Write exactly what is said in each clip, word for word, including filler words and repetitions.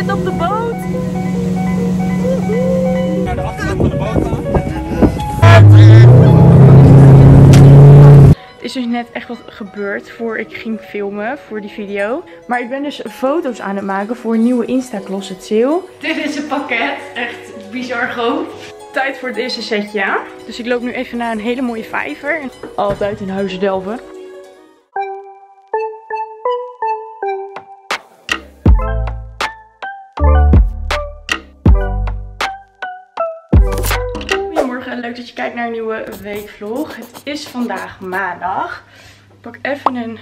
zitten op de boot. Naar de achterkant van de boot gaan. Het is dus net echt wat gebeurd voor ik ging filmen voor die video. Maar ik ben dus foto's aan het maken voor een nieuwe Insta Closet Sale. Dit is een pakket, echt bizar groot. Tijd voor het eerste setje. Dus ik loop nu even naar een hele mooie vijver. Altijd in Huizen Delven. Goedemorgen, leuk dat je kijkt naar een nieuwe weekvlog. Het is vandaag maandag. Ik pak even een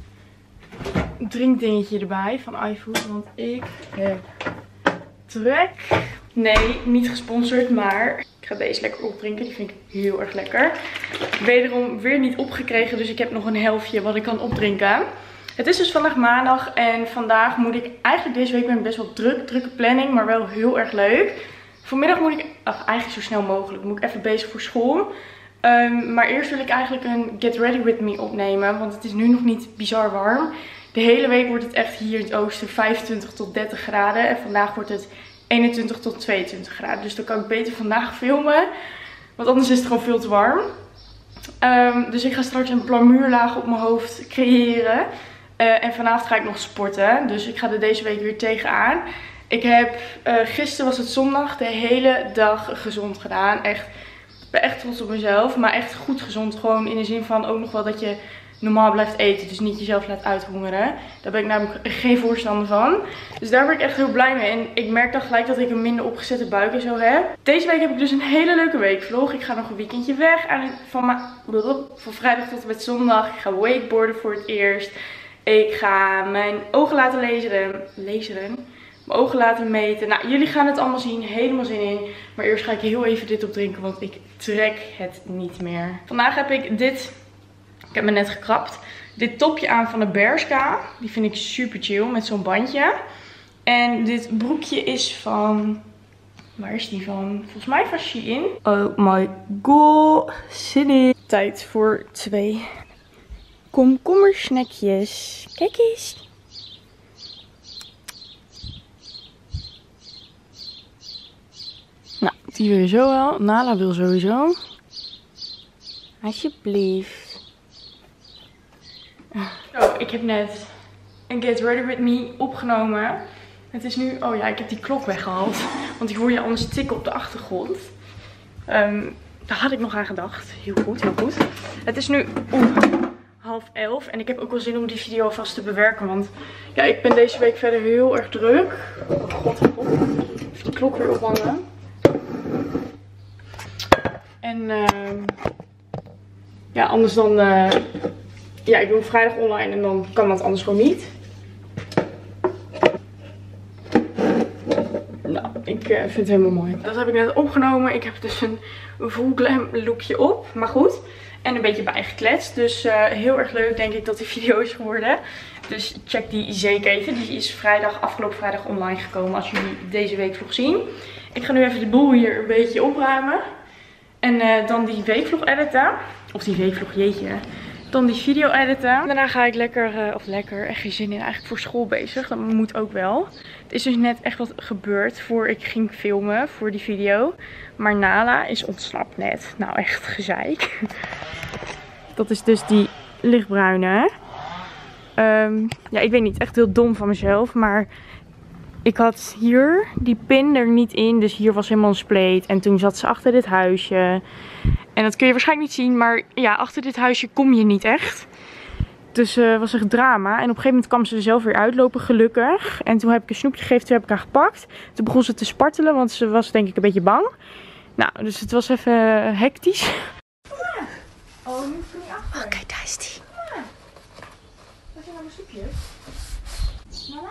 drinkdingetje erbij van iFood, want ik heb trek. Nee, niet gesponsord, maar ik ga deze lekker opdrinken. Die vind ik heel erg lekker. Wederom weer niet opgekregen, dus ik heb nog een helftje wat ik kan opdrinken. Het is dus vandaag maandag en vandaag moet ik, eigenlijk deze week ben ik best wel druk, drukke planning, maar wel heel erg leuk. Vanmiddag moet ik, ach, eigenlijk zo snel mogelijk, moet ik even bezig voor school. Um, maar eerst wil ik eigenlijk een Get Ready With Me opnemen, want het is nu nog niet bizar warm. De hele week wordt het echt hier in het oosten vijfentwintig tot dertig graden en vandaag wordt het eenentwintig tot tweeëntwintig graden. Dus dan kan ik beter vandaag filmen, want anders is het gewoon veel te warm. Um, dus ik ga straks een plamuurlaag op mijn hoofd creëren. Uh, en vanavond ga ik nog sporten, dus ik ga er deze week weer tegenaan. Ik heb, uh, gisteren was het zondag, de hele dag gezond gedaan. Echt, ik ben echt trots op mezelf, maar echt goed gezond. Gewoon in de zin van ook nog wel dat je normaal blijft eten, dus niet jezelf laat uithongeren. Daar ben ik namelijk geen voorstander van. Dus daar ben ik echt heel blij mee. En ik merk dan gelijk dat ik een minder opgezette buik en zo heb. Deze week heb ik dus een hele leuke weekvlog. Ik ga nog een weekendje weg. Van, van vrijdag tot en met zondag. Ik ga wakeboarden voor het eerst. Ik ga mijn ogen laten lezen. Lezen. Mijn ogen laten meten. Nou, jullie gaan het allemaal zien. Helemaal zin in. Maar eerst ga ik heel even dit opdrinken, want ik trek het niet meer. Vandaag heb ik dit... Ik heb me net gekrapt. Dit topje aan van de Bershka. Die vind ik super chill met zo'n bandje. En dit broekje is van... Waar is die van? Volgens mij van Shein. Oh my god. Zin in. Tijd voor twee komkommersnackjes. Kijk eens. Nou, die wil je zo wel. Nala wil sowieso. Alsjeblieft. Zo, ik heb net een Get Ready With Me opgenomen. Het is nu... Oh ja, ik heb die klok weggehaald. Want ik hoor je anders tikken op de achtergrond. Um, daar had ik nog aan gedacht. Heel goed, heel goed. Het is nu om half elf. En ik heb ook wel zin om die video alvast te bewerken. Want ja, ik ben deze week verder heel erg druk. Oh god, god. Even die klok weer ophangen. En um, ja, anders dan... Uh, Ja, ik doe hem vrijdag online en dan kan dat anders gewoon niet. Nou, ik uh, vind het helemaal mooi. Dat heb ik net opgenomen. Ik heb dus een full glam lookje op. Maar goed. En een beetje bijgekletst. Dus uh, heel erg leuk denk ik dat die video is geworden. Dus check die zeker even. Die is vrijdag, afgelopen vrijdag online gekomen als jullie deze weekvlog zien. Ik ga nu even de boel hier een beetje opruimen. En uh, dan die weekvlog editen. Of die weekvlog, jeetje. Dan die video editen. Daarna ga ik lekker, uh, of lekker, echt geen zin in, eigenlijk voor school bezig. Dat moet ook wel. Het is dus net echt wat gebeurd voor ik ging filmen voor die video. Maar Nala is ontsnapt net. Nou, echt gezeik. Dat is dus die lichtbruine. Um, ja, ik weet niet, echt heel dom van mezelf. Maar ik had hier die pin er niet in. Dus hier was helemaal een spleet. En toen zat ze achter dit huisje. En dat kun je waarschijnlijk niet zien, maar ja, achter dit huisje kom je niet echt. Dus het uh, was echt drama. En op een gegeven moment kwam ze er zelf weer uitlopen, gelukkig. En toen heb ik een snoepje gegeven, toen heb ik haar gepakt. Toen begon ze te spartelen, want ze was denk ik een beetje bang. Nou, dus het was even uh, hectisch. Ja. Oh, nu kun je achter. Oh, kijk, daar is die. Ja. Waar zijn nou mijn snoepjes? Mama?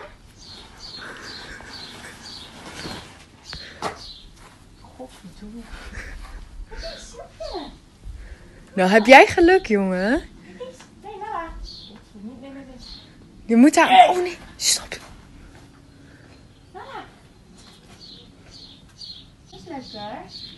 Godverdomme. Nou, heb jij geluk, jongen? Nee, Nala. Nee, nee, nee. Je moet daar... Hey. Oh nee, stop. Nala. Dat is lekker.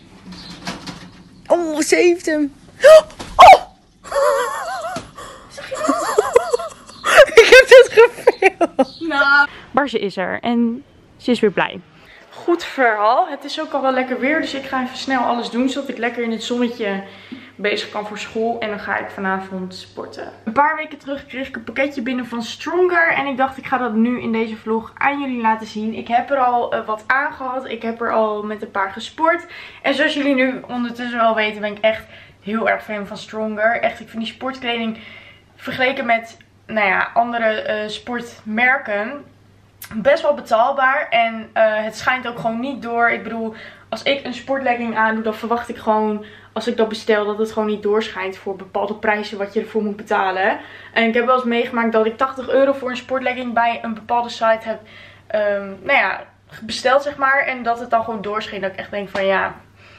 Oh, ze heeft hem. Oh! Zag je dat? Ik heb het gefilmd. Nou. Barze is er. En Ze is weer blij. Goed verhaal. Het is ook al wel lekker weer. Dus ik ga even snel alles doen. Zodat ik lekker in het zonnetje bezig kan voor school. En dan ga ik vanavond sporten. Een paar weken terug kreeg ik een pakketje binnen van Stronger. En ik dacht ik ga dat nu in deze vlog aan jullie laten zien. Ik heb er al uh, wat aan gehad. Ik heb er al met een paar gesport. En zoals jullie nu ondertussen wel weten ben ik echt heel erg fan van Stronger. Echt, ik vind die sportkleding vergeleken met nou ja, andere uh, sportmerken best wel betaalbaar. En uh, het schijnt ook gewoon niet door. Ik bedoel, als ik een sportlegging aandoe, dan verwacht ik gewoon, als ik dat bestel, dat het gewoon niet doorschijnt voor bepaalde prijzen wat je ervoor moet betalen. En ik heb wel eens meegemaakt dat ik tachtig euro voor een sportlegging bij een bepaalde site heb um, nou ja, besteld, zeg maar. En dat het dan gewoon doorschijnt. Dat ik echt denk van ja,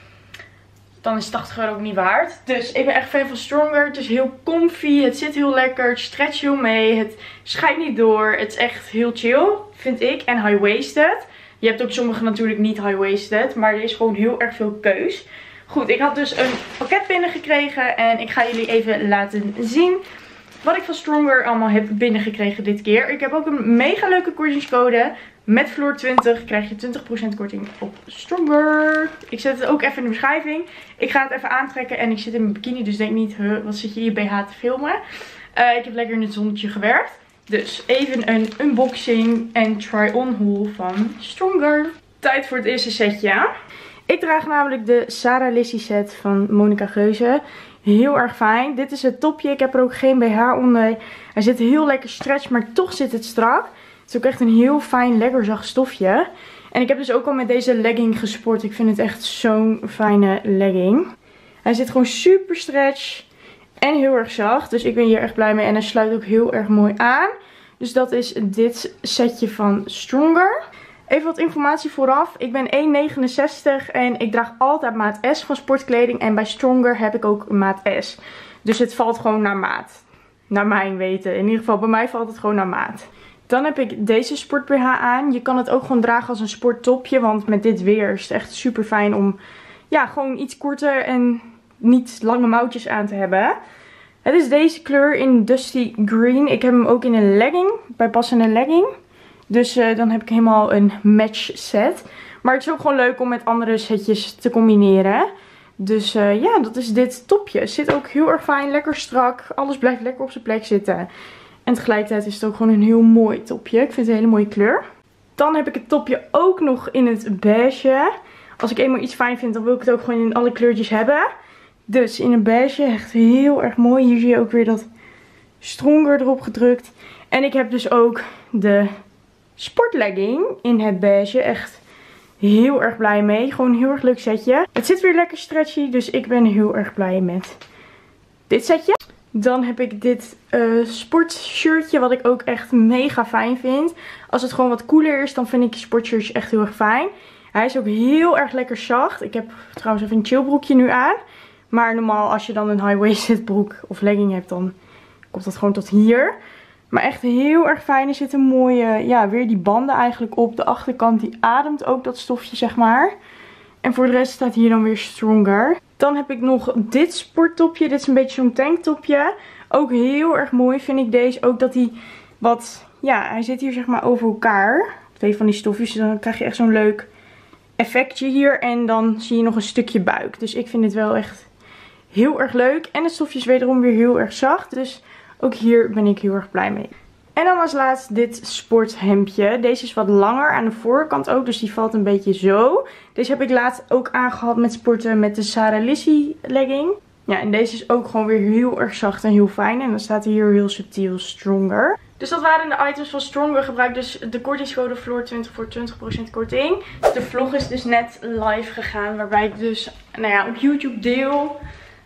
dan is tachtig euro ook niet waard. Dus ik ben echt fan van Stronger. Het is heel comfy. Het zit heel lekker. Het stretcht heel mee. Het schijnt niet door. Het is echt heel chill, vind ik. En high-waisted. Je hebt ook sommige natuurlijk niet high-waisted. Maar er is gewoon heel erg veel keus. Goed, ik had dus een pakket binnengekregen. En ik ga jullie even laten zien wat ik van Stronger allemaal heb binnengekregen dit keer. Ik heb ook een mega leuke kortingscode. Met Floor twintig krijg je twintig procent korting op Stronger. Ik zet het ook even in de beschrijving. Ik ga het even aantrekken en ik zit in mijn bikini. Dus denk niet, huh, wat zit je in je B H te filmen. Uh, ik heb lekker in het zonnetje gewerkt. Dus even een unboxing en try-on haul van Stronger. Tijd voor het eerste setje. Ik draag namelijk de Sarah Lizzie set van Monica Geuze. Heel erg fijn. Dit is het topje. Ik heb er ook geen B H onder. Hij zit heel lekker stretch, maar toch zit het strak. Het is ook echt een heel fijn, lekker zacht stofje. En ik heb dus ook al met deze legging gesport. Ik vind het echt zo'n fijne legging. Hij zit gewoon super stretch en heel erg zacht. Dus ik ben hier echt blij mee. En hij sluit ook heel erg mooi aan. Dus dat is dit setje van Stronger. Even wat informatie vooraf. Ik ben één negenenzestig en ik draag altijd maat S van sportkleding. En bij Stronger heb ik ook maat S. Dus het valt gewoon naar maat. Naar mijn weten. In ieder geval bij mij valt het gewoon naar maat. Dan heb ik deze sport B H aan. Je kan het ook gewoon dragen als een sporttopje. Want met dit weer is het echt super fijn om ja, gewoon iets korter en niet lange mouwtjes aan te hebben. Het is deze kleur in Dusty Green. Ik heb hem ook in een legging. Bijpassende legging. Dus uh, dan heb ik helemaal een match set. Maar het is ook gewoon leuk om met andere setjes te combineren. Dus uh, ja, dat is dit topje. Het zit ook heel erg fijn. Lekker strak. Alles blijft lekker op zijn plek zitten. En tegelijkertijd is het ook gewoon een heel mooi topje. Ik vind het een hele mooie kleur. Dan heb ik het topje ook nog in het beige. Als ik eenmaal iets fijn vind, dan wil ik het ook gewoon in alle kleurtjes hebben. Dus in een beige. Echt heel erg mooi. Hier zie je ook weer dat Stronger erop gedrukt. En ik heb dus ook de sportlegging in het beige. Echt heel erg blij mee. Gewoon een heel erg leuk setje. Het zit weer lekker stretchy. Dus ik ben heel erg blij met dit setje. Dan heb ik dit uh, sportshirtje, wat ik ook echt mega fijn vind. Als het gewoon wat koeler is, dan vind ik sportshirtjes echt heel erg fijn. Hij is ook heel erg lekker zacht. Ik heb trouwens even een chillbroekje nu aan. Maar normaal, als je dan een high-waisted broek of legging hebt, dan komt dat gewoon tot hier. Maar echt heel erg fijn. Er zitten mooie, ja, weer die banden eigenlijk op. De achterkant die ademt ook dat stofje, zeg maar. En voor de rest staat hier dan weer Stronger. Dan heb ik nog dit sporttopje. Dit is een beetje zo'n tanktopje. Ook heel erg mooi vind ik deze. Ook dat hij wat, ja, hij zit hier zeg maar over elkaar. Twee van die stofjes. Dan krijg je echt zo'n leuk effectje hier. En dan zie je nog een stukje buik. Dus ik vind dit wel echt heel erg leuk. En het stofje is wederom weer heel erg zacht. Dus ook hier ben ik heel erg blij mee. En dan als laatst dit sporthemdje. Deze is wat langer aan de voorkant ook. Dus die valt een beetje zo. Deze heb ik laatst ook aangehad met sporten met de Sarah Lizzie legging. Ja, en deze is ook gewoon weer heel erg zacht en heel fijn. En dan staat hier heel subtiel Stronger. Dus dat waren de items van Stronger. Gebruik dus de kortingscode Floor twintig voor twintig procent korting. De vlog is dus net live gegaan. Waarbij ik dus nou ja, op YouTube deel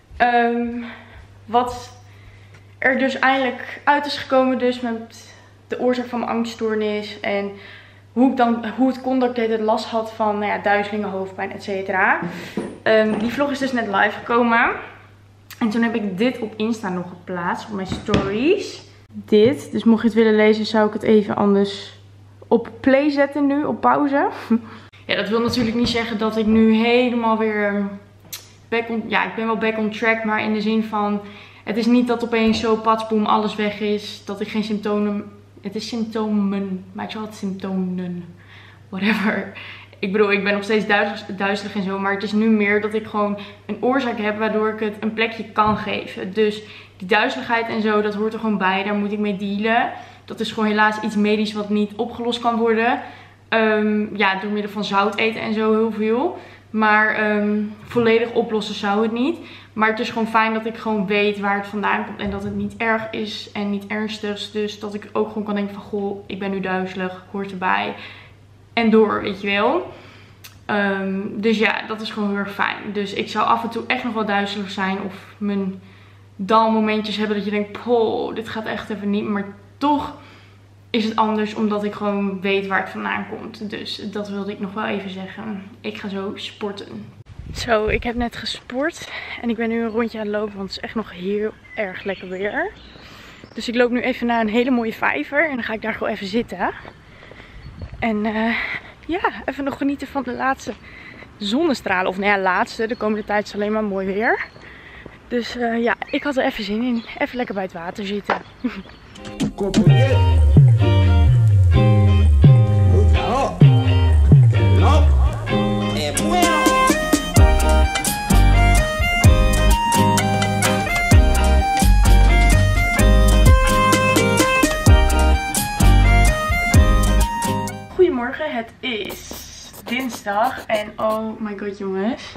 um, wat er dus eindelijk uit is gekomen. Dus met de oorzaak van mijn angststoornis. En hoe, ik dan, hoe het kon dat ik de hele tijd last had van nou ja, duizelingen, hoofdpijn, et cetera. Um, die vlog is dus net live gekomen. En toen heb ik dit op Insta nog geplaatst. Op mijn stories. Dit. Dus mocht je het willen lezen, zou ik het even anders op play zetten nu. Op pauze. Ja, dat wil natuurlijk niet zeggen dat ik nu helemaal weer back on... Ja, ik ben wel back on track. Maar in de zin van... Het is niet dat opeens zo patsboom alles weg is. Dat ik geen symptomen... Het is symptomen. Maar ik zal het symptomen whatever. Ik bedoel, ik ben nog steeds duizelig, duizelig en zo. Maar het is nu meer dat ik gewoon een oorzaak heb waardoor ik het een plekje kan geven. Dus die duizeligheid en zo, dat hoort er gewoon bij. Daar moet ik mee dealen. Dat is gewoon helaas iets medisch wat niet opgelost kan worden. Um, ja, door middel van zout eten en zo heel veel. Maar um, volledig oplossen zou het niet. Maar het is gewoon fijn dat ik gewoon weet waar het vandaan komt. En dat het niet erg is en niet ernstig. Dus dat ik ook gewoon kan denken van, goh, ik ben nu duizelig, hoort erbij. En door, weet je wel. Um, dus ja, dat is gewoon heel erg fijn. Dus ik zou af en toe echt nog wel duizelig zijn. Of mijn dalmomentjes hebben dat je denkt, poh, dit gaat echt even niet. Maar toch is het anders omdat ik gewoon weet waar het vandaan komt. Dus dat wilde ik nog wel even zeggen. Ik ga zo sporten. Zo, ik heb net gesport. En ik ben nu een rondje aan het lopen, want het is echt nog heel erg lekker weer. Dus ik loop nu even naar een hele mooie vijver. En dan ga ik daar gewoon even zitten. En uh, ja, even nog genieten van de laatste zonnestralen. Of nou ja, laatste. De komende tijd is alleen maar mooi weer. Dus uh, ja, ik had er even zin in. Even lekker bij het water zitten. Goedemorgen, het is dinsdag en oh my god jongens.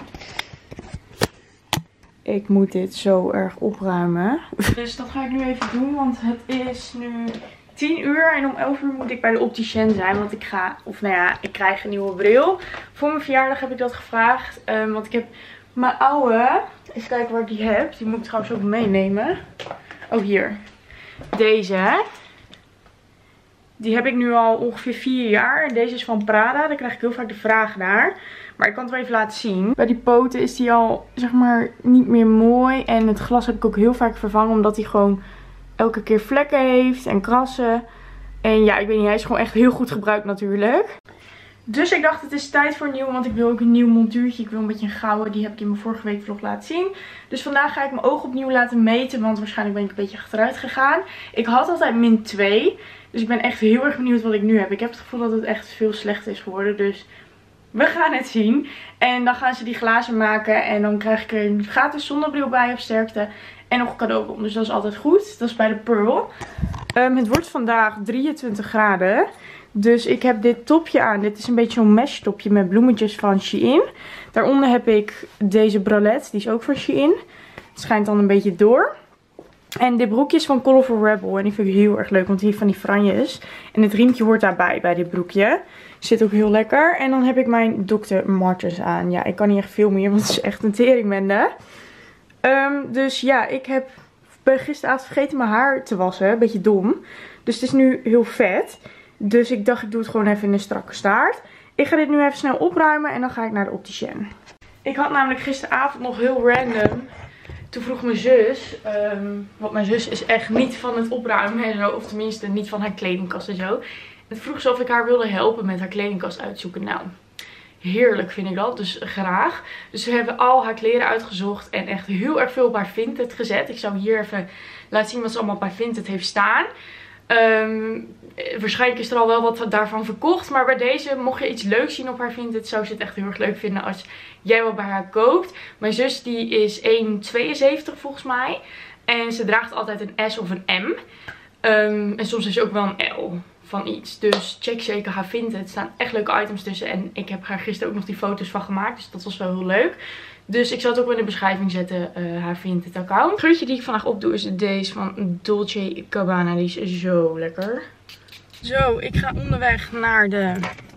Ik moet dit zo erg opruimen. Dus dat ga ik nu even doen, want het is nu tien uur en om elf uur moet ik bij de opticien zijn. Want ik ga, of nou ja, ik krijg een nieuwe bril. Voor mijn verjaardag heb ik dat gevraagd. Um, want ik heb mijn oude, even kijken waar ik die heb. Die moet ik trouwens ook meenemen. Oh hier, deze. Die heb ik nu al ongeveer vier jaar. En deze is van Prada. Daar krijg ik heel vaak de vraag naar. Maar ik kan het wel even laten zien. Bij die poten is die al, zeg maar, niet meer mooi. En het glas heb ik ook heel vaak vervangen. Omdat hij gewoon elke keer vlekken heeft en krassen. En ja, ik weet niet. Hij is gewoon echt heel goed gebruikt natuurlijk. Dus ik dacht het is tijd voor een nieuw. Want ik wil ook een nieuw montuurtje. Ik wil een beetje een gouden. Die heb ik in mijn vorige week vlog laten zien. Dus vandaag ga ik mijn ogen opnieuw laten meten. Want waarschijnlijk ben ik een beetje achteruit gegaan. Ik had altijd min twee. Dus ik ben echt heel erg benieuwd wat ik nu heb. Ik heb het gevoel dat het echt veel slechter is geworden. Dus we gaan het zien. En dan gaan ze die glazen maken. En dan krijg ik er een gratis zonnebril bij op sterkte. En nog een cadeaubon. Dus dat is altijd goed. Dat is bij de Pearl. Um, het wordt vandaag drieëntwintig graden. Dus ik heb dit topje aan. Dit is een beetje zo'n mesh topje met bloemetjes van Shein. Daaronder heb ik deze bralette. Die is ook van Shein. Het schijnt dan een beetje door. En dit broekje is van Colorful Rebel. En die vind ik heel erg leuk. Want die heeft van die franjes. En het riempje hoort daarbij bij dit broekje. Zit ook heel lekker. En dan heb ik mijn dokter Martens aan. Ja, ik kan niet echt veel meer. Want het is echt een teringbende. Um, dus ja, ik heb ben gisteravond vergeten mijn haar te wassen. Een beetje dom. Dus het is nu heel vet. Dus ik dacht ik doe het gewoon even in een strakke staart. Ik ga dit nu even snel opruimen. En dan ga ik naar de opticien. Ik had namelijk gisteravond nog heel random. Toen vroeg mijn zus, um, want mijn zus is echt niet van het opruimen en zo. Of tenminste niet van haar kledingkast en zo. En vroeg ze of ik haar wilde helpen met haar kledingkast uitzoeken. Nou, heerlijk vind ik dat. Dus graag. Dus we hebben al haar kleren uitgezocht. En echt heel erg veel op haar Vinted gezet. Ik zou hier even laten zien wat ze allemaal op haar Vinted heeft staan. Um, waarschijnlijk is er al wel wat daarvan verkocht. Maar bij deze, mocht je iets leuks zien op haar Vinted, zou ze het echt heel erg leuk vinden als jij wel bij haar kookt. Mijn zus die is één komma tweeënzeventig volgens mij. En ze draagt altijd een S of een M. Um, en soms is ze ook wel een L van iets. Dus check zeker haar Vinted. Er staan echt leuke items tussen. En ik heb haar gisteren ook nog die foto's van gemaakt. Dus dat was wel heel leuk. Dus ik zal het ook wel in de beschrijving zetten, uh, haar Vinted account. Het kleurtje die ik vandaag opdoe is deze van Dolce en Gabbana. Die is zo lekker. Zo, ik ga onderweg naar de...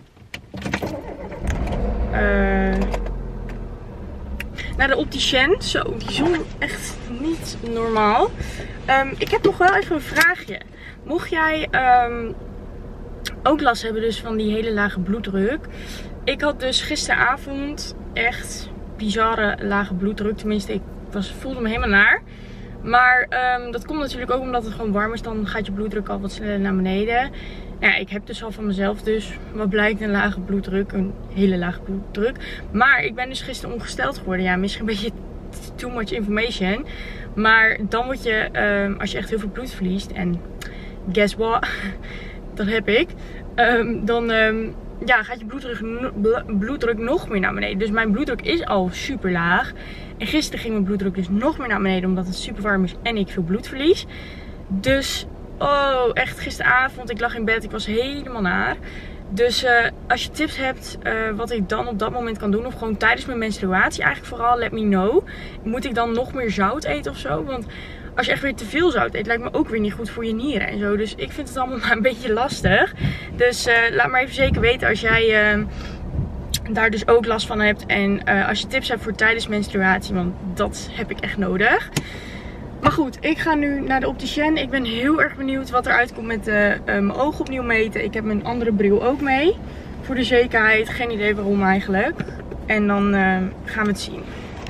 Uh, naar de opticien. Zo, die zon echt niet normaal. Um, ik heb nog wel even een vraagje. Mocht jij um, ook last hebben dus van die hele lage bloeddruk. Ik had dus gisteravond echt bizarre lage bloeddruk. Tenminste, ik was, voelde me helemaal naar. Maar um, dat komt natuurlijk ook omdat het gewoon warm is. Dan gaat je bloeddruk al wat sneller naar beneden. Nou ja, ik heb dus al van mezelf dus, wat blijkt, een lage bloeddruk. Een hele lage bloeddruk. Maar ik ben dus gisteren ongesteld geworden. Ja, misschien een beetje too much information. Maar dan word je, um, als je echt heel veel bloed verliest. En guess what? Dat heb ik. Um, dan um, ja, gaat je bloeddruk, bloeddruk nog meer naar beneden. Dus mijn bloeddruk is al super laag. En gisteren ging mijn bloeddruk dus nog meer naar beneden omdat het super warm is en ik veel bloed verlies. Dus, oh, echt gisteravond, ik lag in bed, ik was helemaal naar. Dus uh, als je tips hebt uh, wat ik dan op dat moment kan doen, of gewoon tijdens mijn menstruatie eigenlijk vooral, let me know. Moet ik dan nog meer zout eten of zo? Want als je echt weer te veel zout eet, lijkt me ook weer niet goed voor je nieren en zo. Dus ik vind het allemaal maar een beetje lastig. Dus uh, laat maar even zeker weten als jij uh, daar dus ook last van hebt. En uh, als je tips hebt voor tijdens menstruatie, want dat heb ik echt nodig. Maar goed, ik ga nu naar de opticien. Ik ben heel erg benieuwd wat eruit komt met uh, uh, mijn ogen opnieuw meten. Ik heb mijn andere bril ook mee. Voor de zekerheid. Geen idee waarom eigenlijk. En dan uh, gaan we het zien.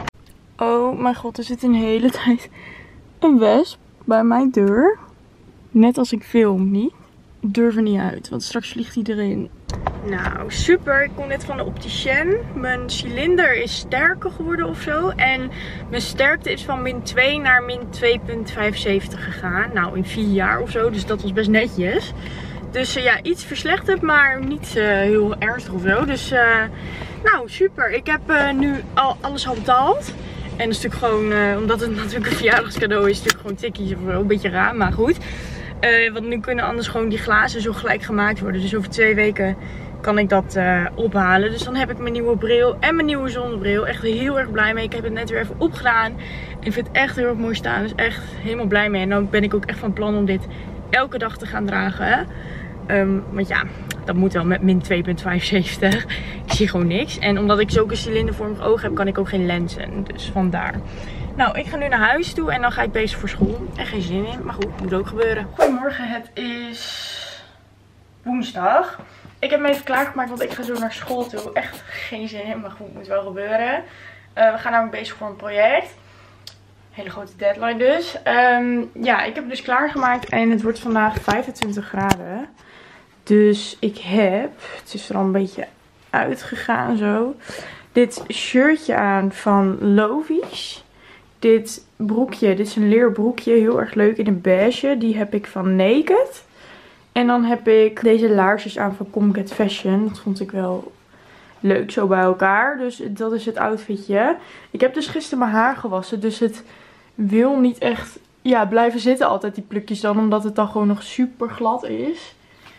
Oh mijn god, er zit een hele tijd een wesp bij mijn deur. Net als ik film niet. Ik durf er niet uit, want straks vliegt hij erin. Nou, super. Ik kom net van de opticien. Mijn cilinder is sterker geworden of zo. En mijn sterkte is van min twee naar min twee komma vijfenzeventig gegaan. Nou, in vier jaar of zo. Dus dat was best netjes. Dus uh, ja, iets verslechterd, maar niet uh, heel ernstig of zo. Dus, uh, nou, super. Ik heb uh, nu al alles al betaald. En dat is natuurlijk gewoon, uh, omdat het natuurlijk een verjaardagscadeau is, natuurlijk gewoon tikkies of zo. Een beetje raar, maar goed. Uh, want nu kunnen anders gewoon die glazen zo gelijk gemaakt worden. Dus over twee weken kan ik dat uh, ophalen. Dus dan heb ik mijn nieuwe bril en mijn nieuwe zonnebril. Echt heel erg blij mee. Ik heb het net weer even opgedaan. En ik vind het echt heel erg mooi staan. Dus echt helemaal blij mee. En dan ben ik ook echt van plan om dit elke dag te gaan dragen. Um, want ja, dat moet wel met min twee komma vijfenzeventig. Ik zie gewoon niks. En omdat ik zulke cilindervormig oog heb, kan ik ook geen lenzen. Dus vandaar. Nou, ik ga nu naar huis toe en dan ga ik bezig voor school. Echt geen zin in, maar goed, moet ook gebeuren. Goedemorgen, het is woensdag. Ik heb me even klaargemaakt, want ik ga zo naar school toe. Echt geen zin in, maar goed, moet wel gebeuren. Uh, we gaan namelijk bezig voor een project. Hele grote deadline dus. Um, ja, ik heb het dus klaargemaakt en het wordt vandaag vijfentwintig graden. Dus ik heb, het is er al een beetje uitgegaan zo, dit shirtje aan van Lovies. Dit broekje, dit is een leerbroekje, heel erg leuk in een beige. Die heb ik van Naked. En dan heb ik deze laarsjes aan van Comcat Fashion. Dat vond ik wel leuk zo bij elkaar. Dus dat is het outfitje. Ik heb dus gisteren mijn haar gewassen. Dus het wil niet echt ja, blijven zitten altijd die plukjes dan. Omdat het dan gewoon nog super glad is.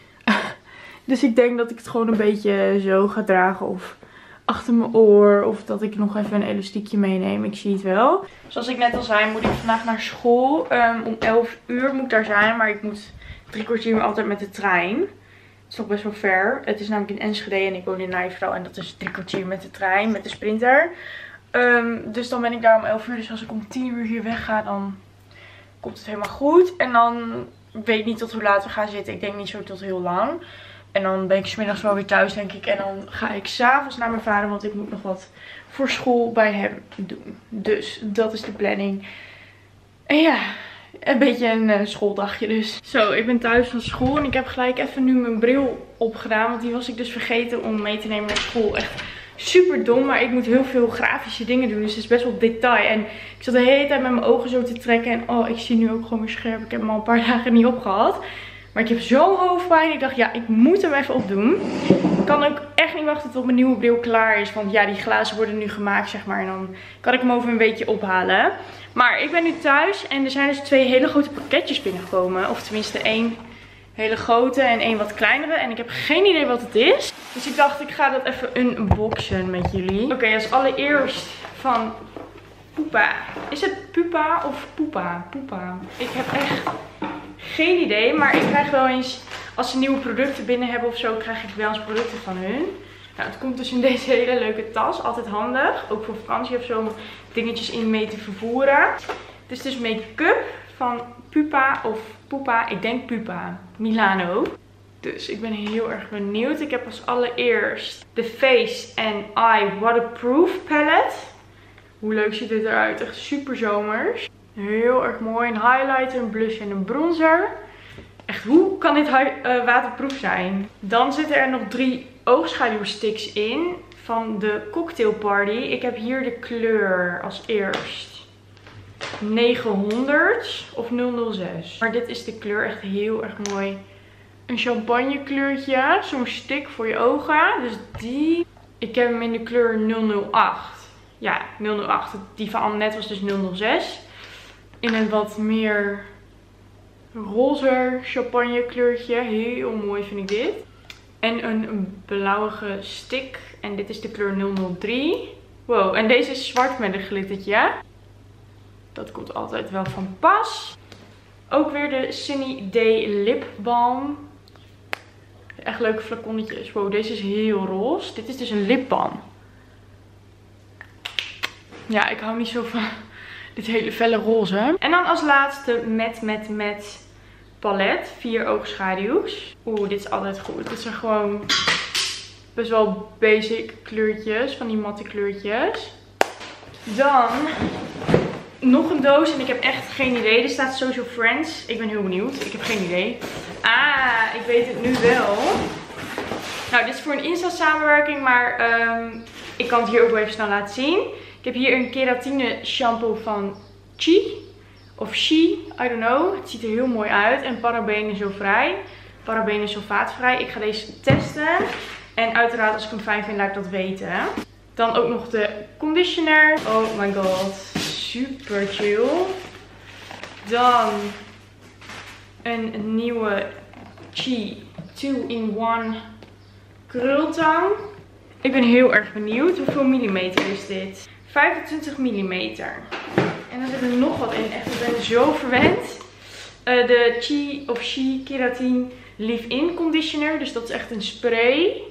Dus ik denk dat ik het gewoon een beetje zo ga dragen. Of achter mijn oor. Of dat ik nog even een elastiekje meeneem. Ik zie het wel. Zoals ik net al zei moet ik vandaag naar school. Um, om elf uur moet ik daar zijn. Maar ik moet drie kwartier altijd met de trein. Het is nog best wel ver. Het is namelijk in Enschede en ik woon in Nijverdal. En dat is drie kwartier met de trein. Met de sprinter. Um, dus dan ben ik daar om elf uur. Dus als ik om tien uur hier wegga dan komt het helemaal goed. En dan weet ik niet tot hoe laat we gaan zitten. Ik denk niet zo tot heel lang. En dan ben ik 's middags wel weer thuis, denk ik. En dan ga ik 's avonds naar mijn vader, want ik moet nog wat voor school bij hem doen. Dus dat is de planning. En ja, een beetje een uh, schooldagje dus. Zo, ik ben thuis van school en ik heb gelijk even nu mijn bril opgedaan. Want die was ik dus vergeten om mee te nemen naar school. Echt super dom, maar ik moet heel veel grafische dingen doen. Dus het is best wel detail. En ik zat de hele tijd met mijn ogen zo te trekken. En oh, ik zie nu ook gewoon weer scherp. Ik heb hem al een paar dagen niet opgehad. Maar ik heb zo'n hoofdpijn. Ik dacht, ja, ik moet hem even opdoen. Ik kan ook echt niet wachten tot mijn nieuwe bril klaar is. Want ja, die glazen worden nu gemaakt, zeg maar. En dan kan ik hem over een weekje ophalen. Maar ik ben nu thuis. En er zijn dus twee hele grote pakketjes binnengekomen. Of tenminste één hele grote en één wat kleinere. En ik heb geen idee wat het is. Dus ik dacht, ik ga dat even unboxen met jullie. Oké, okay, als allereerst van Pupa. Is het Pupa of Poepa? Poepa. Ik heb echt geen idee, maar ik krijg wel eens, als ze nieuwe producten binnen hebben of zo, krijg ik wel eens producten van hun. Nou, het komt dus in deze hele leuke tas. Altijd handig. Ook voor vakantie of zo, om dingetjes in mee te vervoeren. Het is dus make-up van Pupa of Pupa. Ik denk Pupa. Milano. Dus ik ben heel erg benieuwd. Ik heb als allereerst de Face and Eye Waterproof Palette. Hoe leuk ziet dit eruit. Echt super zomers. Heel erg mooi. Een highlighter, een blush en een bronzer. Echt, hoe kan dit uh, waterproof zijn? Dan zitten er nog drie oogschaduwsticks in. Van de Cocktail Party. Ik heb hier de kleur als eerst negenhonderd of nul nul zes. Maar dit is de kleur. Echt heel erg mooi een champagne kleurtje. Zo'n stick voor je ogen. Dus die. Ik heb hem in de kleur nul nul acht. Ja, nul nul acht. Die van Annette was dus nul nul zes. In een wat meer roze champagne kleurtje. Heel mooi vind ik dit. En een blauwige stick. En dit is de kleur nul nul drie. Wow, en deze is zwart met een glittertje. Dat komt altijd wel van pas. Ook weer de Sunny Day Lip Balm. Echt leuke flaconnetjes. Wow, deze is heel roze. Dit is dus een lipbalm. Ja, ik hou niet zo van dit hele felle roze. En dan als laatste met, met, met palet. Vier oogschaduws. Oeh, dit is altijd goed. Dit zijn gewoon best wel basic kleurtjes. Van die matte kleurtjes. Dan nog een doos. En ik heb echt geen idee. Er staat Social Friends. Ik ben heel benieuwd. Ik heb geen idee. Ah, ik weet het nu wel. Nou, dit is voor een Insta samenwerking. Maar um, ik kan het hier ook wel even snel laten zien. Ik heb hier een keratine shampoo van Chi. Of She, I don't know. Het ziet er heel mooi uit. En parabenen zo vrij. Parabenen sulfaatvrij. Ik ga deze testen. En uiteraard als ik hem fijn vind, laat ik dat weten. Dan ook nog de conditioner. Oh my god. Super chill. Dan een nieuwe Chi two in one krultang. Ik ben heel erg benieuwd. Hoeveel millimeter is dit? vijfentwintig millimeter. En dan zit er nog wat in. Echt, ik ben zo verwend. Uh, de Chi of She Keratin Leave-In Conditioner. Dus dat is echt een spray.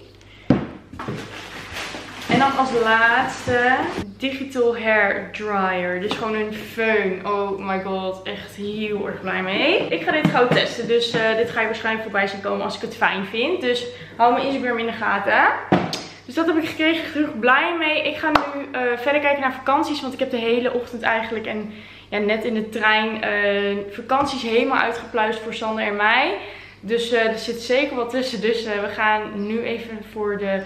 En dan als laatste Digital Hair Dryer. Dus gewoon een föhn. Oh my god, echt heel erg blij mee. Ik ga dit gauw testen. Dus uh, dit ga je waarschijnlijk voorbij zien komen als ik het fijn vind. Dus hou mijn Instagram in de gaten. Dus dat heb ik gekregen. Terug blij mee. Ik ga nu uh, verder kijken naar vakanties. Want ik heb de hele ochtend eigenlijk en ja, net in de trein uh, vakanties helemaal uitgepluist voor Sander en mij. Dus uh, er zit zeker wat tussen. Dus uh, we gaan nu even voor de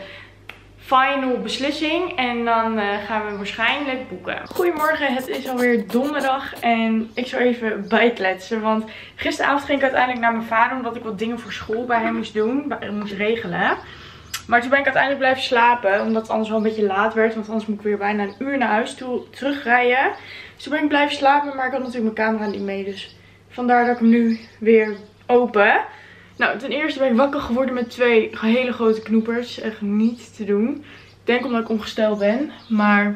final beslissing. En dan uh, gaan we waarschijnlijk boeken. Goedemorgen, het is alweer donderdag. En ik zal even bijkletsen. Want gisteravond ging ik uiteindelijk naar mijn vader. Omdat ik wat dingen voor school bij hem moest doen. Moest regelen. Maar toen ben ik uiteindelijk blijven slapen. Omdat het anders wel een beetje laat werd. Want anders moet ik weer bijna een uur naar huis toe terugrijden. Dus toen ben ik blijven slapen. Maar ik had natuurlijk mijn camera niet mee. Dus vandaar dat ik hem nu weer open. Nou, ten eerste ben ik wakker geworden met twee hele grote knoepers. Echt niet te doen. Ik denk omdat ik ongesteld ben. Maar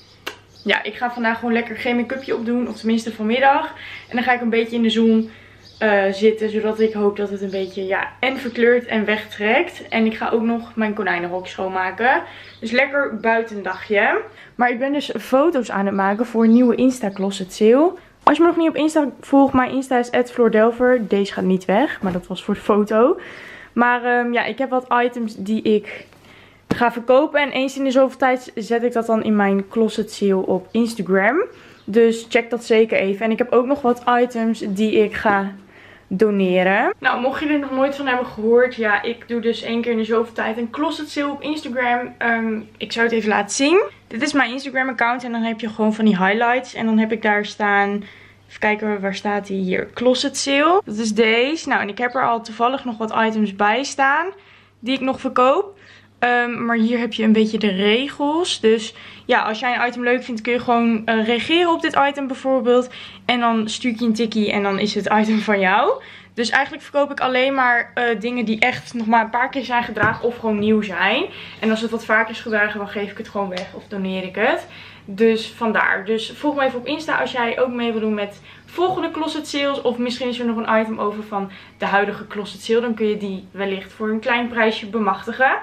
ja, ik ga vandaag gewoon lekker geen make-upje opdoen. Of tenminste vanmiddag. En dan ga ik een beetje in de zon uh, zitten. Zodat ik hoop dat het een beetje ja, en verkleurt en wegtrekt. En ik ga ook nog mijn konijnenhok schoonmaken. Dus lekker buitendagje. Maar ik ben dus foto's aan het maken voor een nieuwe Insta Closet Sale. Als je me nog niet op Insta volgt, mijn Insta is at floordelver. Deze gaat niet weg, maar dat was voor de foto. Maar um, ja, ik heb wat items die ik ga verkopen. En eens in de zoveel tijd zet ik dat dan in mijn closet sale op Instagram. Dus check dat zeker even. En ik heb ook nog wat items die ik ga doneren. Nou, mocht je er nog nooit van hebben gehoord. Ja, ik doe dus één keer in de zoveel tijd een closet sale op Instagram. Um, ik zou het even laten zien. Dit is mijn Instagram account. En dan heb je gewoon van die highlights. En dan heb ik daar staan. Even kijken, waar staat die hier? Closet sale. Dat is deze. Nou, en ik heb er al toevallig nog wat items bij staan. Die ik nog verkoop. Um, maar hier heb je een beetje de regels. Dus ja, als jij een item leuk vindt, kun je gewoon uh, reageren op dit item bijvoorbeeld. En dan stuur ik je een tikkie en dan is het item van jou. Dus eigenlijk verkoop ik alleen maar uh, dingen die echt nog maar een paar keer zijn gedragen of gewoon nieuw zijn. En als het wat vaker is gedragen, dan geef ik het gewoon weg of doneer ik het. Dus vandaar. Dus volg me even op Insta als jij ook mee wil doen met volgende closet sales. Of misschien is er nog een item over van de huidige closet sale. Dan kun je die wellicht voor een klein prijsje bemachtigen.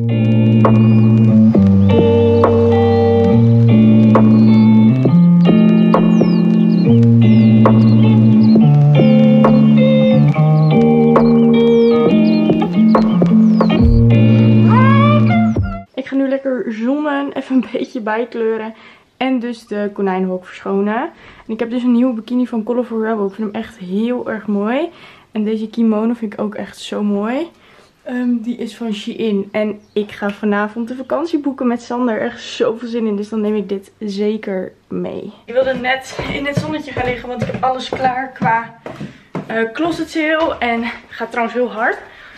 Ik ga nu lekker zonnen, even een beetje bijkleuren en dus de konijnenhok verschonen. En ik heb dus een nieuwe bikini van Colorful Rebel. Ik vind hem echt heel erg mooi. En deze kimono vind ik ook echt zo mooi. Um, die is van Shein. En ik ga vanavond de vakantie boeken met Sander. Echt zoveel zin in. Dus dan neem ik dit zeker mee. Ik wilde net in het zonnetje gaan liggen. Want ik heb alles klaar qua uh, closet sale. En het gaat trouwens heel hard.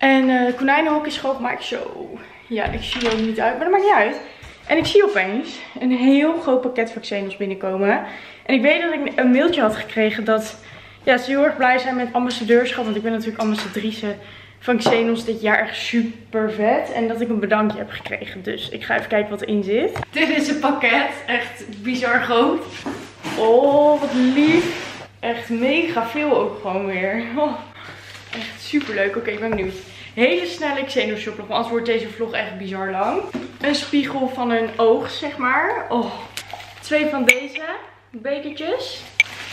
En uh, het konijnenhok is schoongemaakt. Zo. Ja, ik zie er ook niet uit, maar dat maakt niet uit. En ik zie opeens een heel groot pakket van Xenos binnenkomen. En ik weet dat ik een mailtje had gekregen dat ja, ze heel erg blij zijn met ambassadeurschap. Want ik ben natuurlijk ambassadrice van Xenos dit jaar, echt super vet. En dat ik een bedankje heb gekregen. Dus ik ga even kijken wat erin zit. Dit is een pakket. Echt bizar groot. Oh, wat lief. Echt mega veel ook gewoon weer. Oh, echt super leuk. Oké, okay, ik ben benieuwd. Hele snelle Xenos shoplog, want anders wordt deze vlog echt bizar lang. Een spiegel van een oog, zeg maar. Oh, twee van deze bekertjes.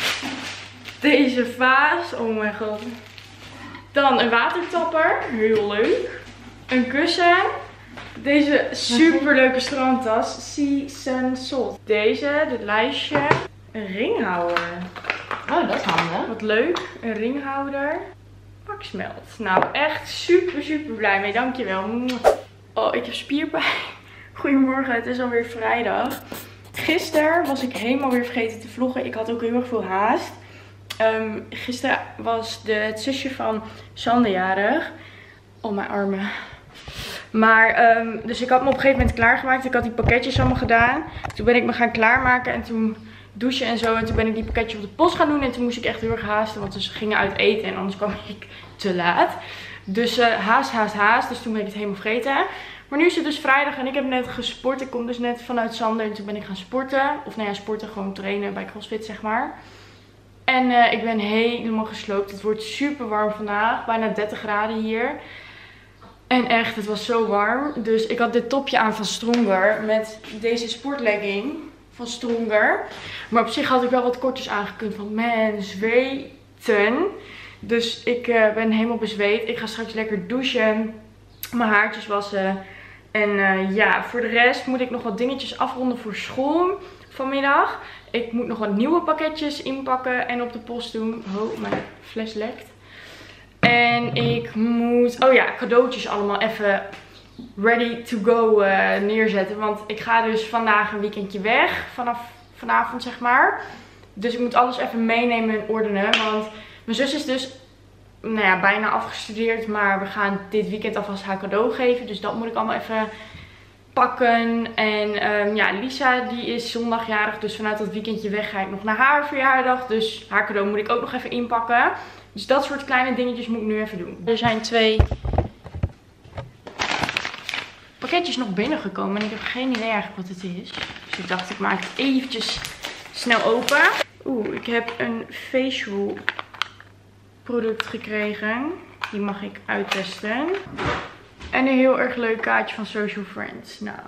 Deze vaas. Oh mijn god. Dan een watertapper. Heel leuk. Een kussen. Deze super leuke strandtas. Sea Sun Salt. Deze, dit lijstje. Een ringhouder. Oh, dat is handig. Wat leuk. Een ringhouder. Paksmelt. Nou, echt super, super blij mee. Dankjewel. Oh, ik heb spierpijn. Goedemorgen, het is alweer vrijdag. Gisteren was ik helemaal weer vergeten te vloggen. Ik had ook heel erg veel haast. Um, gisteren was de, het zusje van Sander jarig. Oh, mijn armen. Maar, um, dus ik had me op een gegeven moment klaargemaakt. Ik had die pakketjes allemaal gedaan. Toen ben ik me gaan klaarmaken en toen douchen en zo. En toen ben ik die pakketjes op de post gaan doen. En toen moest ik echt heel erg haasten, want ze gingen uit eten en anders kwam ik te laat. Dus uh, haast, haast, haast. Dus toen ben ik het helemaal vergeten. Maar nu is het dus vrijdag en ik heb net gesport. Ik kom dus net vanuit Sander en toen ben ik gaan sporten. Of nou ja, sporten, gewoon trainen bij CrossFit, zeg maar. En uh, ik ben helemaal gesloopt. Het wordt super warm vandaag. Bijna dertig graden hier. En echt, het was zo warm. Dus ik had dit topje aan van Stronger. Met deze sportlegging van Stronger. Maar op zich had ik wel wat kortjes aangekund. Want man, zweten. Dus ik uh, ben helemaal bezweet. Ik ga straks lekker douchen. Mijn haartjes wassen. En uh, ja, voor de rest moet ik nog wat dingetjes afronden voor school vanmiddag. Ik moet nog wat nieuwe pakketjes inpakken en op de post doen. Oh, mijn fles lekt. En ik moet, oh ja, cadeautjes allemaal even ready to go uh, neerzetten. Want ik ga dus vandaag een weekendje weg. Vanaf vanavond, zeg maar. Dus ik moet alles even meenemen en ordenen. Want mijn zus is dus, nou ja, bijna afgestudeerd. Maar we gaan dit weekend alvast haar cadeau geven. Dus dat moet ik allemaal even pakken. En um, ja, Lisa die is zondagjarig. Dus vanuit dat weekendje weg ga ik nog naar haar verjaardag. Dus haar cadeau moet ik ook nog even inpakken. Dus dat soort kleine dingetjes moet ik nu even doen. Er zijn twee pakketjes nog binnengekomen. En ik heb geen idee eigenlijk wat het is. Dus ik dacht ik maak het eventjes snel open. Oeh, ik heb een facial product gekregen. Die mag ik uittesten. En een heel erg leuk kaartje van Social Friends. Nou,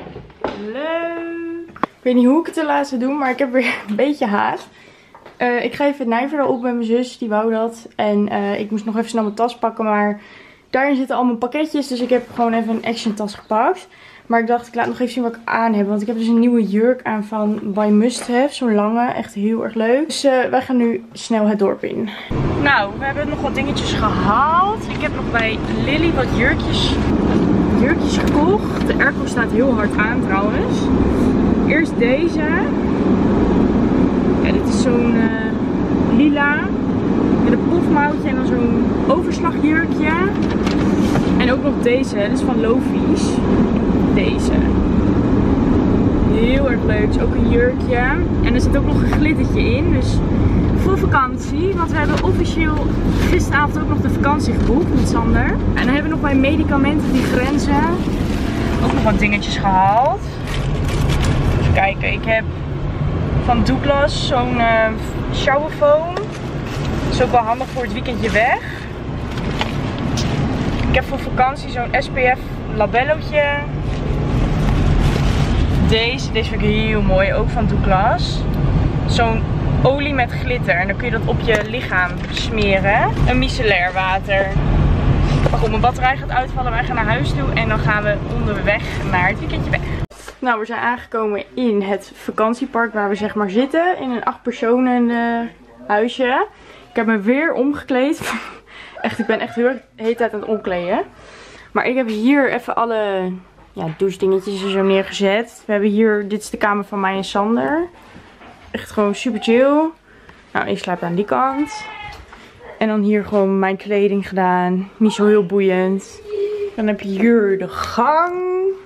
leuk. Ik weet niet hoe ik het te laten doen, maar ik heb weer een beetje haast. Uh, ik ga even het nijverdal op met mijn zus, die wou dat. En uh, ik moest nog even snel mijn tas pakken, maar daarin zitten al mijn pakketjes. Dus ik heb gewoon even een action tas gepakt. Maar ik dacht, ik laat nog even zien wat ik aan heb. Want ik heb dus een nieuwe jurk aan van By Must Have. Zo'n lange, echt heel erg leuk. Dus uh, wij gaan nu snel het dorp in. Nou, we hebben nog wat dingetjes gehaald. Ik heb nog bij Lily wat jurkjes, jurkjes gekocht. De airco staat heel hard aan trouwens. Eerst deze. Ja, dit is zo'n uh, lila. Met een pofmouwtje en dan zo'n overslagjurkje. En ook nog deze. Dit is van Lofies. Deze. Heel erg leuk. Is ook een jurkje. En er zit ook nog een glittertje in. Dus voor vakantie. Want we hebben officieel gisteravond ook nog de vakantie geboekt met Sander. En dan hebben we nog bij medicamenten die grenzen ook nog wat dingetjes gehaald. Even kijken. Ik heb van Douglas zo'n uh, showerfoam. Dat is ook wel handig voor het weekendje weg. Ik heb voor vakantie zo'n S P F labellootje. Deze, deze vind ik heel mooi, ook van Douglas. Zo'n olie met glitter en dan kun je dat op je lichaam smeren. Een micellair water. Maar goed, mijn batterij gaat uitvallen, wij gaan naar huis toe en dan gaan we onderweg naar het weekendje weg. Nou, we zijn aangekomen in het vakantiepark waar we zeg maar zitten. In een acht personen uh, huisje. Ik heb me weer omgekleed. Echt, ik ben echt heel erg de hele tijd aan het omkleden. Maar ik heb hier even alle ja, douchedingetjes er zo neergezet. We hebben hier, dit is de kamer van mij en Sander. Echt gewoon super chill. Nou, ik slaap aan die kant. En dan hier gewoon mijn kleding gedaan. Niet zo heel boeiend. Dan heb je hier de gang.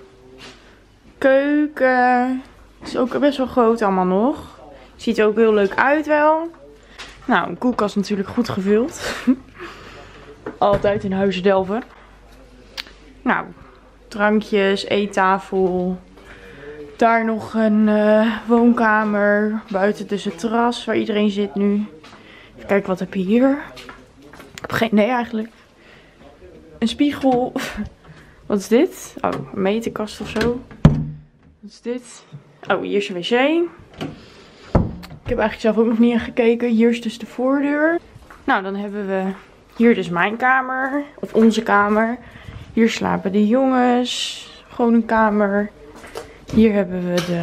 Keuken. Is ook best wel groot allemaal nog. Ziet er ook heel leuk uit wel. Nou, een koelkast natuurlijk goed gevuld. Altijd in Huizen Delven. Nou, drankjes, eettafel. Daar nog een uh, woonkamer. Buiten dus het terras waar iedereen zit nu. Even kijken, wat heb je hier? Ik heb geen... Nee, eigenlijk. Een spiegel. Wat is dit? Oh, een meterkast of zo. Wat is dit? Oh, hier is een wc. Ik heb eigenlijk zelf ook nog niet aan gekeken. Hier is dus de voordeur. Nou, dan hebben we hier dus mijn kamer. Of onze kamer. Hier slapen de jongens. Gewoon een kamer. Hier hebben we de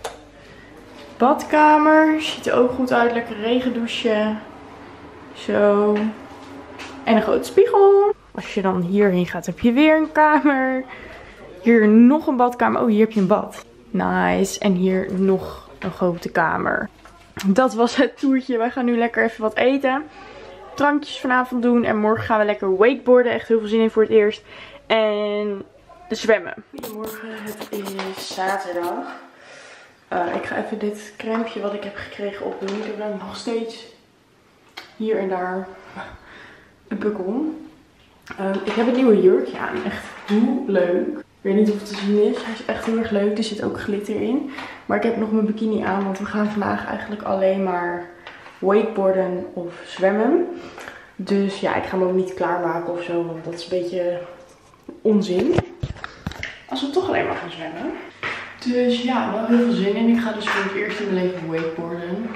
badkamer. Ziet er ook goed uit. Lekker regendouchen. Zo. En een grote spiegel. Als je dan hierheen gaat, heb je weer een kamer. Hier nog een badkamer. Oh, hier heb je een bad. Nice. En hier nog een grote kamer. Dat was het toertje. Wij gaan nu lekker even wat eten. Drankjes vanavond doen. En morgen gaan we lekker wakeboarden. Echt heel veel zin in voor het eerst. En zwemmen. Goedemorgen. Het is zaterdag. Uh, ik ga even dit crèmeje wat ik heb gekregen opdoen. Ik heb dan nog steeds hier en daar een pukkel. Uh, ik heb een nieuwe jurkje aan. Echt heel leuk. Ik weet niet of het te zien is. Hij is echt heel erg leuk. Er zit ook glitter in. Maar ik heb nog mijn bikini aan. Want we gaan vandaag eigenlijk alleen maar wakeboarden of zwemmen. Dus ja, ik ga me ook niet klaarmaken of zo. Want dat is een beetje onzin. Als we toch alleen maar gaan zwemmen. Dus ja, wel heel veel zin in. Ik ga dus voor het eerst in mijn leven wakeboarden.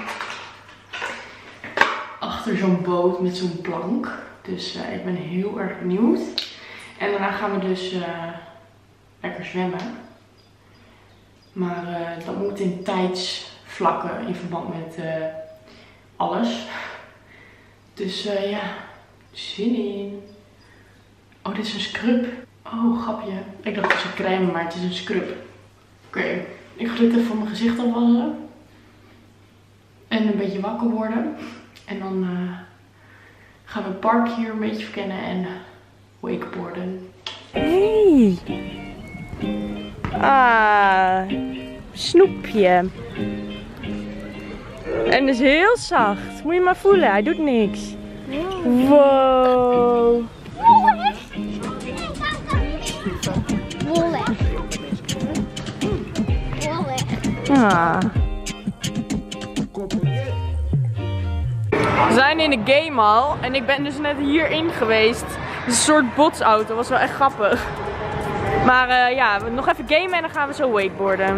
Achter zo'n boot met zo'n plank. Dus uh, ik ben heel erg benieuwd. En daarna gaan we dus uh, lekker zwemmen. Maar uh, dat moet in tijdsvlakken in verband met uh, alles. Dus uh, ja, zin in. Oh, dit is een scrub. Oh, grapje. Ik dacht het was een crème, maar het is een scrub. Oké, okay. Ik ga dit even van mijn gezicht afwassen. En een beetje wakker worden. En dan uh, gaan we het park hier een beetje verkennen en uh, wakeboarden. Hey! Ah, snoepje. En is heel zacht. Moet je maar voelen, hij doet niks. Wow. Ah. We zijn in de gamehall en ik ben dus net hierin geweest. Het is een soort botsauto, dat was wel echt grappig. Maar uh, ja, nog even gamen en dan gaan we zo wakeboarden.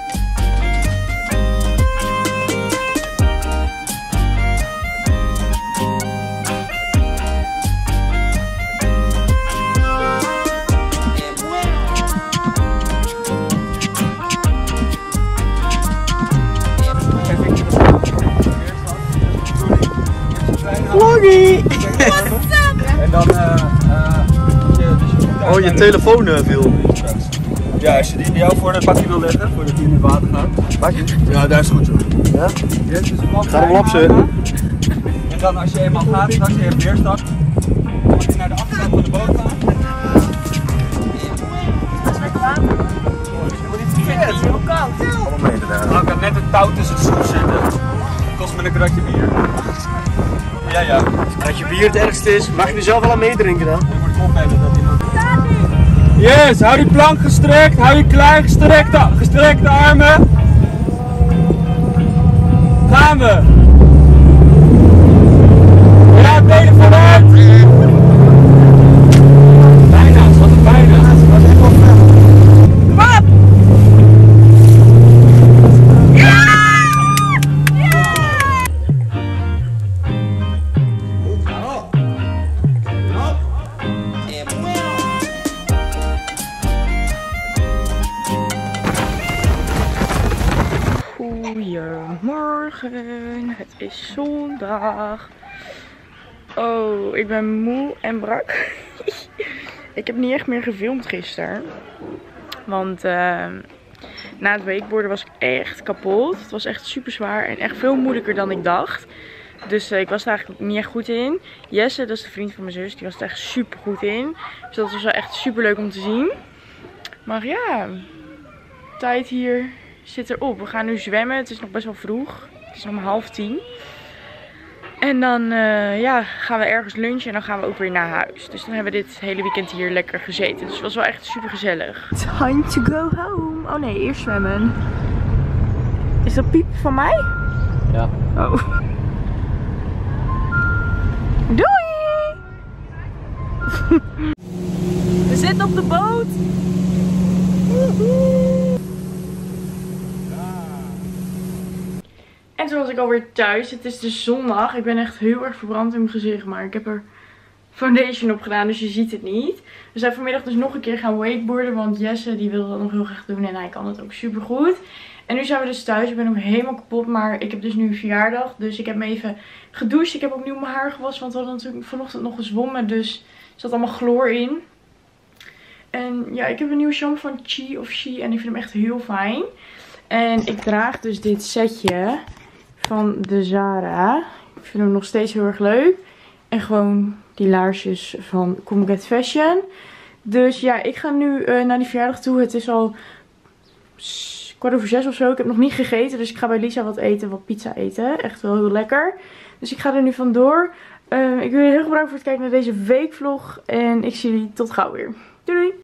Vloggy! En dan uh, uh, je, dus je oh, je telefoon uh, viel. Ja, als je die bij jou voor het bakje wil leggen, voordat die in het water gaat. Bakje? Ja, daar is goed zo. Ja? Yes, dus ga hem op ze. En dan als je eenmaal gaat, straks je hebt weerstand, dan moet je naar de achterkant van de boot gaan. Dat is lekker water. Ik vind het heel koud. Allemaal mee daar. Dan kan net het touw tussen de schroef zitten. Kost me een kratje bier. Ja, ja. Als je bier het ergste is, mag je er zelf wel aan meedrinken dan? Je moet opnemen dat iemand... Yes, hou die plank gestrekt, hou je klein gestrekte, gestrekte armen. Gaan we. Ja, benen vooruit. Bijna, wat een bijna. Wat is het? Wat? Goedemorgen, het is zondag. Oh, ik ben moe en brak. Ik heb niet echt meer gefilmd gisteren. Want uh, na het wakeboarden was ik echt kapot. Het was echt super zwaar en echt veel moeilijker dan ik dacht. Dus uh, ik was er eigenlijk niet echt goed in. Jesse, dat is de vriend van mijn zus, die was er echt super goed in. Dus dat was wel echt super leuk om te zien. Maar ja, tijd hier zit erop. We gaan nu zwemmen. Het is nog best wel vroeg. Het is nog maar half tien. En dan uh, ja, gaan we ergens lunchen en dan gaan we ook weer naar huis. Dus dan hebben we dit hele weekend hier lekker gezeten. Dus het was wel echt super gezellig. Time to go home. Oh nee, eerst zwemmen. Is dat piep van mij? Ja. Oh. Doei! We zitten op de boot. En toen was ik alweer thuis. Het is dus zondag. Ik ben echt heel erg verbrand in mijn gezicht. Maar ik heb er foundation op gedaan. Dus je ziet het niet. We zijn vanmiddag dus nog een keer gaan wakeboarden. Want Jesse die wilde dat nog heel graag doen. En hij kan het ook super goed. En nu zijn we dus thuis. Ik ben ook helemaal kapot. Maar ik heb dus nu een verjaardag. Dus ik heb me even gedoucht. Ik heb opnieuw mijn haar gewassen. Want we hadden natuurlijk vanochtend nog gezwommen. Dus er zat allemaal chloor in. En ja, ik heb een nieuwe shampoo van Chi of She. En ik vind hem echt heel fijn. En ik draag dus dit setje van de Zara. Ik vind hem nog steeds heel erg leuk. En gewoon die laarsjes van Come Get Fashion. Dus ja, ik ga nu uh, naar die verjaardag toe. Het is al kwart over zes of zo. Ik heb nog niet gegeten. Dus ik ga bij Lisa wat eten. Wat pizza eten. Echt wel heel lekker. Dus ik ga er nu vandoor. Uh, ik wil jullie heel erg bedanken voor het kijken naar deze weekvlog. En ik zie jullie tot gauw weer. Doei doei!